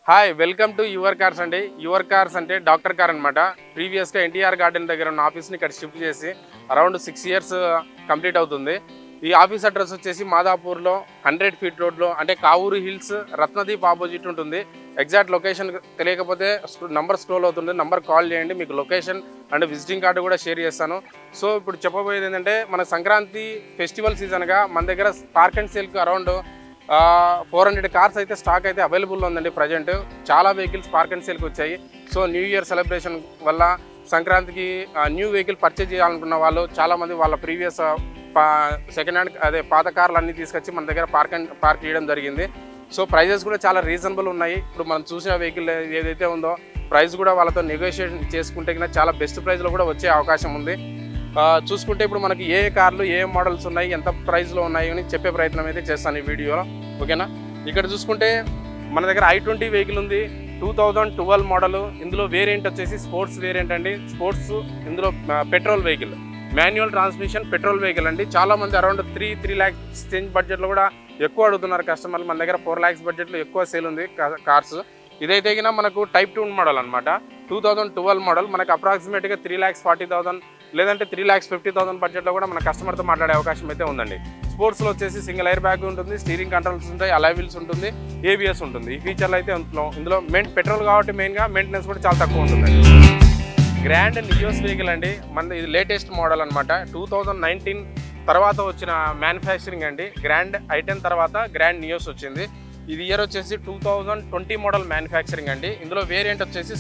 Hi welcome to your cars అండి. Your cars అంటే doctor car అనమాట. ప్రీవియస్గా ఎన్టీఆర్ గార్డెన్ దగ్గర ఉన్న ఆఫీస్ని ఇక్కడ షిఫ్ట్ చేసి అరౌండ్ 6 years కంప్లీట్ అవుతుంది. ఈ ఆఫీస్ అడ్రస్ వచ్చేసి మాదాపూర్లో 100 feet రోడ్లో అంటే కావూరు హిల్స్ రత్నదీప్ ఆపోజిట్ ఉంటుంది. ఎగ్జాక్ట్ లొకేషన్ తెలియకపోతే నంబర్ స్క్రోల్ అవుతుంది, నంబర్ కాల్ చేయండి, మీకు లొకేషన్ అండ్ విజిటింగ్ కార్డు కూడా షేర్ చేస్తాను. సో ఇప్పుడు చెప్పబోయేది ఏంటంటే మన సంక్రాంతి ఫెస్టివల్ సీజన్గా మన దగ్గర పార్క్ అండ్ సేల్కి అరౌండ్ 400 కార్స్ అయితే స్టాక్ అయితే అవైలబుల్లో ఉందండి. ప్రజెంట్ చాలా వెహికల్స్ పార్క్ అండ్ సేల్కి వచ్చాయి. సో న్యూ ఇయర్ సెలబ్రేషన్ వల్ల సంక్రాంతికి న్యూ వెహికల్ పర్చేజ్ చేయాలనుకున్న వాళ్ళు చాలామంది వాళ్ళ ప్రీవియస్ సెకండ్ హ్యాండ్ పాత కార్లు అన్నీ తీసుకొచ్చి మన దగ్గర పార్క్ చేయడం జరిగింది. సో ప్రైజెస్ కూడా చాలా రీజనబుల్ ఉన్నాయి. ఇప్పుడు మనం చూసిన వెహికల్ ఏదైతే ఉందో ప్రైస్ కూడా వాళ్ళతో నెగోషియేషన్ చేసుకుంటే చాలా బెస్ట్ ప్రైస్లో కూడా వచ్చే అవకాశం ఉంది. చూసుకుంటే ఇప్పుడు మనకి ఏ కార్లు ఏ మోడల్స్ ఉన్నాయి, ఎంత ప్రైస్లో ఉన్నాయి అని చెప్పే ప్రయత్నం అయితే చేస్తాను ఈ వీడియోలో, ఓకేనా. ఇక్కడ చూసుకుంటే మన దగ్గర i20 వెహికల్ ఉంది, 2012 మోడల్. ఇందులో వేరియంట్ వచ్చేసి స్పోర్ట్స్ వేరియంట్ అండి. స్పోర్ట్స్ ఇందులో petrol vehicle, manual transmission petrol vehicle అండి. చాలామంది అరౌండ్ 3 lakhs చేంజ్ బడ్జెట్లో కూడా ఎక్కువ అడుగుతున్నారు కస్టమర్లు. మన దగ్గర 4 lakhs బడ్జెట్లో ఎక్కువ సేల్ ఉంది కార్స్. ఇదైతే మనకు టైప్ 2 మోడల్ అనమాట, 2012 మోడల్. మనకు అప్రాక్సిమేట్గా 3,40,000 లేదంటే 3,50,000 బడ్జెట్లో కూడా మన కస్టమర్తో మాట్లాడే అవకాశం అయితే ఉందండి. స్పోర్ట్స్లో వచ్చేసి సింగిల్ ఎయిర్ బ్యాగ్ ఉంటుంది, స్టీరింగ్ కంట్రోల్స్ ఉంటాయి, అలాయ్ వీల్స్ ఉంటుంది, ABS ఉంటుంది. ఈ ఫీచర్లు అయితే ఇందులో పెట్రోల్ కాబట్టి మెయిన్గా మెయింటెనెన్స్ కూడా చాలా తక్కువ ఉంటుందండి. గ్రాండ్ నియోస్ వెహికల్ అండి, మన ఇది లేటెస్ట్ మోడల్ అనమాట. 2019 తర్వాత వచ్చిన మ్యానుఫ్యాక్చరింగ్ అండి. గ్రాండ్ i10 తర్వాత గ్రాండ్ నియోస్ వచ్చింది. ఇది ఇయర్ వచ్చేసి 2020 మోడల్ మ్యానుఫ్యాక్చరింగ్ అండి. ఇందులో వేరియంట్ వచ్చేసి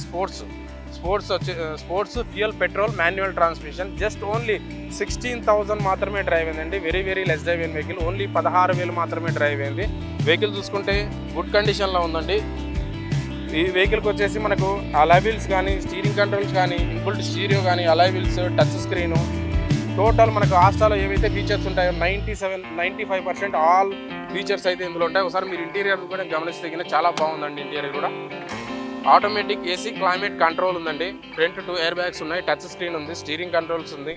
sports fuel petrol manual transmission. Just only 16,000 మాత్రమే డ్రైవ్ అయిందండి. వెరీ లెస్ డ్రైవ్ అయిన వెహికల్. ఓన్లీ 16,000 మాత్రమే డ్రైవ్ అయింది. వెహికల్ చూసుకుంటే గుడ్ కండిషన్లో ఉందండి. ఈ వెహికల్కి వచ్చేసి మనకు అలాయ్ వీల్స్ కానీ, స్టీరింగ్ కంట్రోల్స్ కానీ, ఇన్బుల్ట్ స్టీరియో కానీ, alloy wheels, touch screen, total మనకు ఆస్టాలో ఏవైతే ఫీచర్స్ ఉంటాయో 95% ఆల్ ఫీచర్స్ అయితే ఇందులో ఉంటాయి. ఒకసారి మీరు ఇంటీరియర్ కూడా గమనిస్తే చాలా బాగుందండి. ఇంటీరియర్ కూడా ఆటోమేటిక్ AC క్లైమేట్ కంట్రోల్ ఉందండి. ఫ్రంట్ 2 ఎయిర్ బ్యాగ్స్ ఉన్నాయి, టచ్ స్క్రీన్ ఉంది, స్టీరింగ్ కంట్రోల్స్ ఉంది.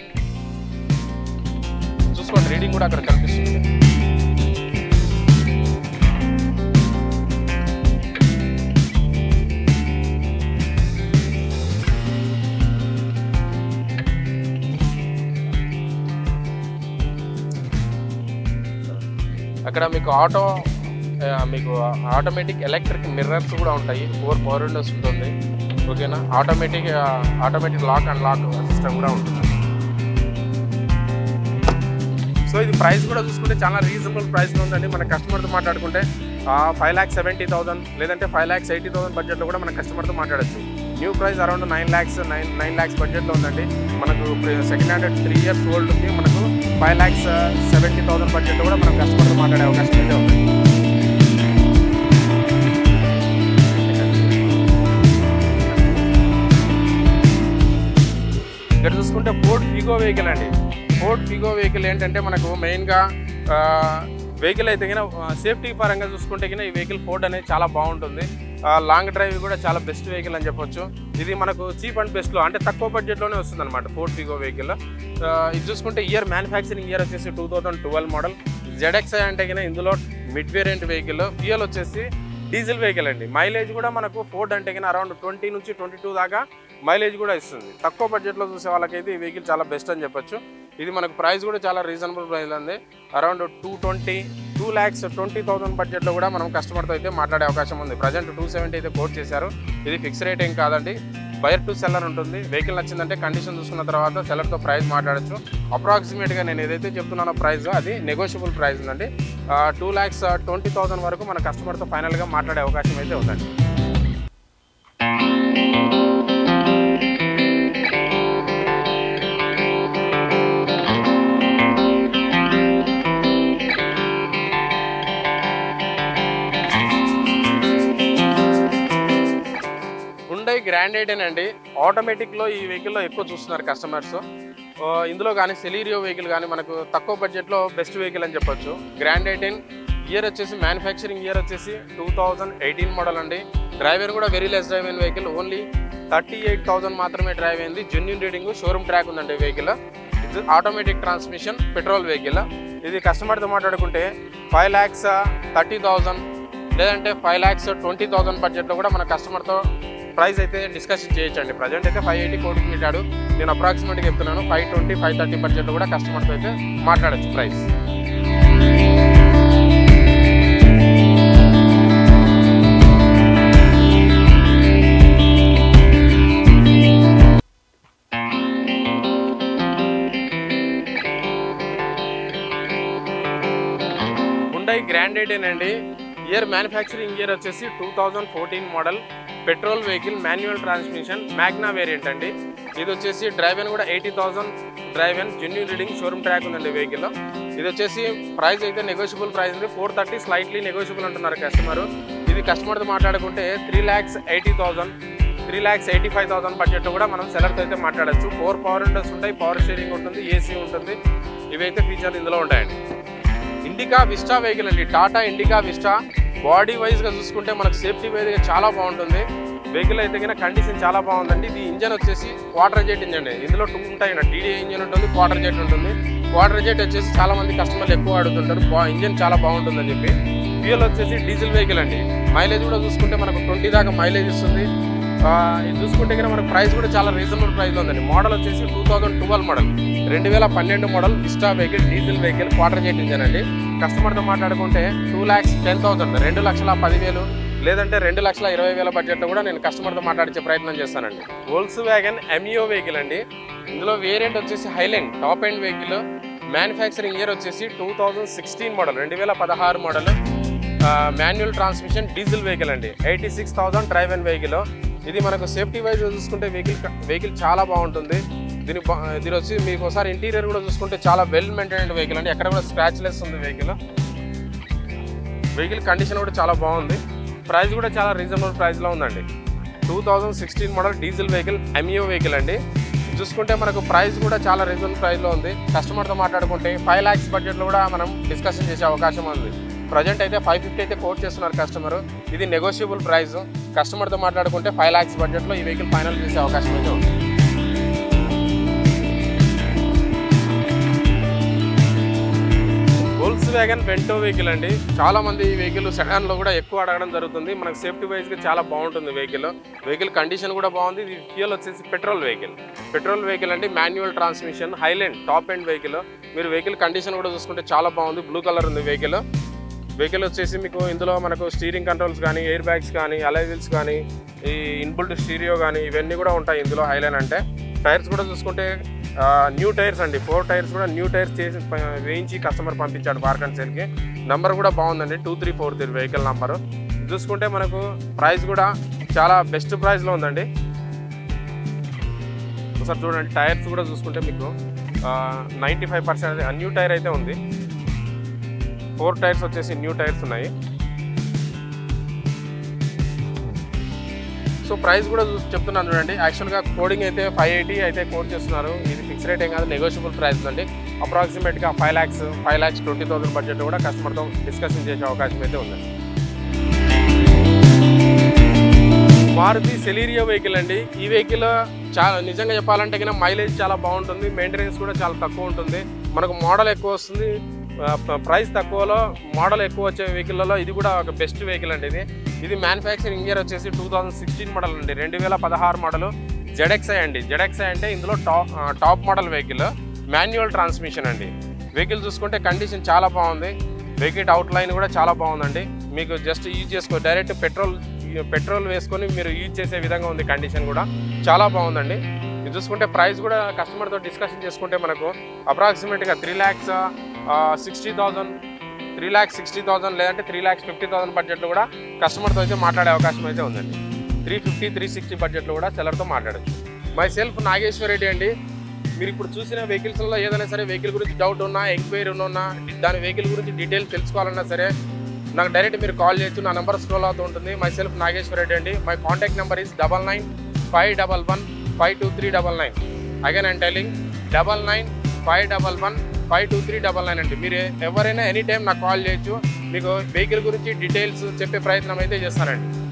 చూసుకోండి, రీడింగ్ కూడా అక్కడ కనిపిస్తుంది. అక్కడ మీకు ఆటోమేటిక్ ఎలక్ట్రిక్ మిర్రర్స్ కూడా ఉంటాయి. 4 పవర్ విండోస్ ఉంటుంది, ఓకేనా. Automatic lock and lock system కూడా ఉంటుంది. సో ఇది ప్రైస్ కూడా చూసుకుంటే చాలా రీజనబుల్ ప్రైస్లో ఉందండి. మన కస్టమర్తో మాట్లాడుకుంటే 5,70,000 లేదంటే 5,80,000 బడ్జెట్లో కూడా మన కస్టమర్తో మాట్లాడచ్చు. న్యూ ప్రైస్ అరౌండ్ 9 lakhs బడ్జెట్లో ఉందండి. మనకు సెకండ్ హ్యాండ్ 3 years ఓల్డ్కి మనకు 5,70,000 బడ్జెట్లో కూడా మనం కస్టమర్తో మాట్లాడే అవకాశం అయితే ఉంది. ఇక్కడ చూసుకుంటే ఫోర్డ్ ఫిగో వెహికల్ అండి. ఫోర్డ్ ఫిగో వెహికల్ ఏంటంటే మనకు మెయిన్గా వెహికల్ అయితే సేఫ్టీ పరంగా చూసుకుంటే ఈ వెహికల్ ఫోర్డ్ అనేది చాలా బాగుంటుంది. లాంగ్ డ్రైవ్ కూడా చాలా బెస్ట్ వెహికల్ అని చెప్పొచ్చు. ఇది మనకు చీప్ అండ్ బెస్ట్లో అంటే తక్కువ బడ్జెట్లోనే వస్తుంది అనమాట ఫోర్డ్ ఫిగో వెహికల్. ఇది చూసుకుంటే మ్యానుఫ్యాక్చరింగ్ ఇయర్ వచ్చేసి 2012 మోడల్. ZXi అంటే ఇందులో మిడ్ వేరియంట్ వెహికల్. ఫ్యూయల్ వచ్చేసి డీజిల్ వెహికల్ అండి. మైలేజ్ కూడా మనకు ఫోర్డ్ అంటే అరౌండ్ 20 నుంచి 22 దాకా మైలేజ్ కూడా ఇస్తుంది. తక్కువ బడ్జెట్లో చూసే వాళ్ళకైతే ఈ వెహికల్ చాలా బెస్ట్ అని చెప్పొచ్చు. ఇది మనకు ప్రైస్ కూడా చాలా రీజనబుల్ ప్రైస్ ఉంది. అరౌండ్ 2,20,000 బడ్జెట్లో కూడా మనం కస్టమర్తో అయితే మాట్లాడే అవకాశం ఉంది. ప్రజెంట్ 270 అయితే కోట్ చేశారు. ఇది ఫిక్స్ రేట్ ఏం కాదండి, బయర్ టు సెల్లర్ ఉంటుంది. వెహికల్ నచ్చిందంటే కండిషన్ చూసుకున్న తర్వాత సెల్లర్తో ప్రైస్ మాట్లాడచ్చు. అప్రాక్సిమేట్గా నేను ఏదైతే చెప్తున్నానో ప్రైస్ అది నెగోషియబుల్ ప్రైస్ ఉందండి. 2,20,000 వరకు మన కస్టమర్తో ఫైనల్గా మాట్లాడే అవకాశం అయితే ఉందండి. గ్రాండ్ i10 అండి. ఆటోమేటిక్లో ఈ వెహికల్లో ఎక్కువ చూస్తున్నారు కస్టమర్స్. ఇందులో కానీ సెలీరియో వెహికల్ కానీ మనకు తక్కువ బడ్జెట్లో బెస్ట్ వెహికల్ అని చెప్పొచ్చు. గ్రాండ్ i10 ఇయర్ వచ్చేసి మ్యానుఫ్యాక్చరింగ్ ఇయర్ వచ్చేసి 2018 మోడల్ అండి. డ్రైవర్ కూడా వెరీ లెస్ డ్రైవ్ అయిన వెహికల్. ఓన్లీ 38,000 మాత్రమే డ్రైవ్ అయింది. జెన్యూన్ రీడింగ్, షోరూమ్ ట్రాక్ ఉందండి వెహికల్. ఇది ఆటోమేటిక్ ట్రాన్స్మిషన్ పెట్రోల్ వెహికల్. ఇది కస్టమర్తో మాట్లాడుకుంటే 5,30,000 లేదంటే 5,20,000 బడ్జెట్లో కూడా మన కస్టమర్తో ప్రైస్ అయితే డిస్కషన్ చేయొచ్చండి. ప్రజెంట్ అయితే 580 కోటికి పెట్టాడు. నేను అప్రాక్సిమేట్గా చెప్తున్నాను 520, 530 బడ్జెట్లో కూడా కస్టమర్తో అయితే మాట్లాడచ్చు ప్రైస్. హుండై గ్రాండ్ అండి. ఇయర్ మ్యానుఫ్యాక్చరింగ్ ఇయర్ వచ్చేసి 2014 model, petrol vehicle, manual transmission, Magna variant అండి. ఇది వచ్చేసి డ్రైవెన్ కూడా 80,000 driven, genuine reading, showroom track ఉందండి వెహికల్. ఇది వచ్చేసి ప్రైస్ అయితే నెగోషియబుల్ ప్రైస్ ఉంది. 430 స్లైట్లీ నెగోషియబుల్ అంటున్నారు కస్టమర్. ఇది కస్టమర్తో మాట్లాడుకుంటే 3,80,000, 3,85,000 బడ్జెట్లో కూడా మనం సెలర్తో అయితే మాట్లాడచ్చు. 4 పవర్ విండోస్ ఉంటాయి, పవర్ స్టీరింగ్ ఉంటుంది, ఏసీ ఉంటుంది. ఇవైతే ఫీచర్లు ఇందులో ఉంటాయండి. ఇండికా విస్టా వెహికల్ అండి, టాటా ఇండికా విస్టా. బాడీ వైజ్గా చూసుకుంటే మనకు సేఫ్టీ వైజ్గా చాలా బాగుంటుంది. వెహికల్ అయితే కన్నా కండిషన్ చాలా బాగుందండి. ఇది ఇంజన్ వచ్చేసి క్వార్టర్ జెట్ ఇంజన్. ఇందులో 2 ఉంటాయి, టీడీ ఇంజన్ ఉంటుంది, క్వార్టర్ జెట్ ఉంటుంది. క్వార్టర్ జెట్ వచ్చేసి చాలా మంది కస్టమర్లు ఎక్కువ అడుగుతుంటారు, ఇంజన్ చాలా బాగుంటుందని చెప్పి. ఫ్యూయల్ వచ్చేసి డీజిల్ వెహికల్ అండి. మైలేజ్ కూడా చూసుకుంటే మనకు 20 దాకా మైలేజ్ ఇస్తుంది. ఇది చూసుకుంటే కన్నా మనకు ప్రైస్ కూడా చాలా రీజనబుల్ ప్రైస్లో ఉందండి. మోడల్ వచ్చేసి 2012 model, 2012 model Vista vehicle, diesel vehicle, quarter jet engine అండి. కస్టమర్తో మాట్లాడుకుంటే 2,10,000, 2,10,000 లేదంటే 2,20,000 బడ్జెట్లో కూడా నేను కస్టమర్తో మాట్లాడించే ప్రయత్నం చేస్తానండి. వోల్క్స్ వ్యాగన్ ఎంఈఓ వెహికల్ అండి. ఇందులో వేరియంట్ వచ్చేసి highline top end vehicle. Manufacturing year వచ్చేసి 2016 model, 2016 model, manual transmission, diesel vehicle అండి. 86,000 డ్రైవ్ అండ్ వెహికల్. ఇది మనకు సేఫ్టీ వైజ్ చూసుకుంటే వెహికల్ చాలా బాగుంటుంది. దీని వచ్చి మీకు ఒకసారి ఇంటీరియర్ కూడా చూసుకుంటే చాలా వెల్ మెయింటైన్డ్ వెహికల్ అండి. ఎక్కడ కూడా స్క్రాచ్లెస్ ఉంది వెహికల్ కండిషన్ కూడా చాలా బాగుంది. ప్రైస్ కూడా చాలా రీజనబుల్ ప్రైస్లో ఉందండి. 2016 model diesel vehicle, MEO vehicle అండి. చూసుకుంటే మనకు ప్రైస్ కూడా చాలా రీజనబుల్ ప్రైస్లో ఉంది. కస్టమర్తో మాట్లాడుకుంటే 5 lakhs బడ్జెట్లో కూడా మనం డిస్కషన్ చేసే అవకాశం ఉంది. ప్రజెంట్ అయితే 550 అయితే కోట్ చేస్తున్నారు కస్టమర్. ఇది నెగోషియబుల్ ప్రైస్. కస్టమర్తో మాట్లాడుకుంటే 5 lakhs బడ్జెట్లో ఈ వెహికల్ ఫైనల్ చేసే అవకాశం అయితే ఉంది. వోల్క్స్ వ్యాగన్ వెంటో వెహికల్ అండి. చాలా మంది ఈ వెహికల్ సెడాన్లో కూడా ఎక్కువ అడగడం జరుగుతుంది. మనకు సేఫ్టీ వైజ్గా చాలా బాగుంటుంది వెహికల్ కండిషన్ కూడా బాగుంది. ఇది ఫ్యూయల్ వచ్చేసి పెట్రోల్ వెహికల్ అండి. Manual transmission, highline top end vehicle. మీరు వెహికల్ కండిషన్ కూడా చూసుకుంటే చాలా బాగుంది. బ్లూ కలర్ ఉంది వెహికల్ వచ్చేసి మీకు ఇందులో మనకు స్టీరింగ్ కంట్రోల్స్ కానీ, ఎయిర్ బ్యాగ్స్ కానీ, అలై వీల్స్ కానీ, ఈ ఇన్బుల్ట్ స్టీరియో కానీ ఇవన్నీ కూడా ఉంటాయి ఇందులో. హైలైన్ అంటే టైర్స్ కూడా చూసుకుంటే న్యూ టైర్స్ అండి. 4 టైర్స్ కూడా న్యూ టైర్స్ చేసి వేయించి కస్టమర్ పంపించాడు పార్క్ అండ్ సేల్కి. నెంబర్ కూడా బాగుందండి, 2343 వెహికల్ నెంబరు. చూసుకుంటే మనకు ప్రైస్ కూడా చాలా బెస్ట్ ప్రైస్లో ఉందండి. ఒకసారి చూడండి, టైర్స్ కూడా చూసుకుంటే మీకు 95% న్యూ టైర్ అయితే ఉంది. 4 టైర్స్ వచ్చేసి న్యూ టైర్స్ ఉన్నాయి. సో ప్రైస్ కూడా చెప్తున్నాను చూడండి. యాక్చువల్గా కోడింగ్ అయితే 580 అయితే కోడ్ చేస్తున్నారు. ఇది ఫిక్స్ రేట్ ఏం కాదు, నెగోషియబుల్ ప్రైస్ అండి. అప్రాక్సిమేట్గా 5,20,000 బడ్జెట్ కూడా కస్టమర్తో డిస్కషన్ చేసే అవకాశం అయితే ఉందండి. మారుతి సెలీరియో వెహికల్ అండి. ఈ వెహికల్ చాలా నిజంగా చెప్పాలంటే కన్నా మైలేజ్ చాలా బాగుంటుంది, మెయింటెనెన్స్ కూడా చాలా తక్కువ ఉంటుంది. మనకు మోడల్ ఎక్కువ వస్తుంది, ప్రైస్ తక్కువలో మోడల్ ఎక్కువ వచ్చే వెహికల్లో ఇది కూడా ఒక బెస్ట్ వెహికల్ అండి. ఇది మ్యానుఫ్యాక్చరింగ్ ఇయర్ వచ్చేసి 2016 మోడల్ అండి, 2016 మోడల్. జెడ్ఎక్స్ఐ అండి. జెడ్ఎక్స్ఐ అంటే ఇందులో top model vehicle, manual transmission అండి. వెహికల్ చూసుకుంటే కండిషన్ చాలా బాగుంది. వెహికల్ అవుట్ లైన్ కూడా చాలా బాగుందండి. మీకు జస్ట్ యూజ్ చేసుకో, డైరెక్ట్ పెట్రోల్ వేసుకొని మీరు యూజ్ చేసే విధంగా ఉంది. కండిషన్ కూడా చాలా బాగుందండి. ఇది చూసుకుంటే ప్రైస్ కూడా కస్టమర్తో డిస్కషన్ చేసుకుంటే మనకు అప్రాక్సిమేట్గా 3,60,000, 3,60,000 లేదంటే 3,50,000 బడ్జెట్లో కూడా కస్టమర్తో అయితే మాట్లాడే అవకాశం అయితే ఉందండి. 350, 360 బడ్జెట్లో కూడా సెల్లర్తో మాట్లాడచ్చు. మై సెల్ఫ్ నాగేశ్వర్ రెడ్డి అండి. మీరు ఇప్పుడు చూసిన వెహికల్స్లో ఏదైనా సరే వెహికల్ గురించి డౌట్ ఉన్నా, ఎంక్వైరీ ఉన్నా, దాని వెహికల్ గురించి డీటెయిల్స్ తెలుసుకోవాలన్నా సరే నాకు డైరెక్ట్ మీరు కాల్ చేయొచ్చు. నా నెంబర్ స్క్రోల్ అవుతూ ఉంటుంది. మై సెల్ఫ్ నాగేశ్వర్ రెడ్డి అండి. My contact number is 9951152399. Again I'm telling 9951152399 అండి. మీరు ఎవరైనా ఎనీ టైం నాకు కాల్ చేయొచ్చు. మీకు వెహికల్ గురించి డీటెయిల్స్ చెప్పే ప్రయత్నం అయితే చేస్తానండి.